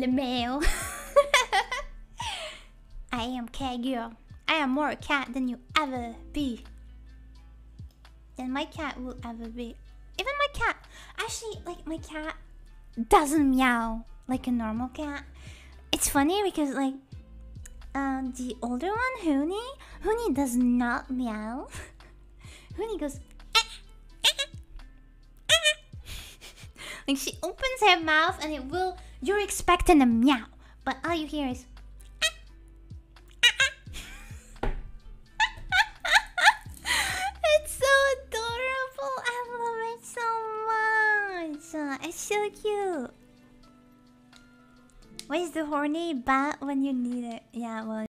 Lemeow. I am cat girl. I am more cat than you ever be. Than my cat will ever be. Even my cat. Actually, like, my cat doesn't meow like a normal cat. It's funny because, like, the older one, Huni does not meow. Huni goes. Like, she opens her mouth and it will. You're expecting a meow, but all you hear is. It's so adorable. I love it so much. It's so cute. Where's the horny bat when you need it? Yeah, well.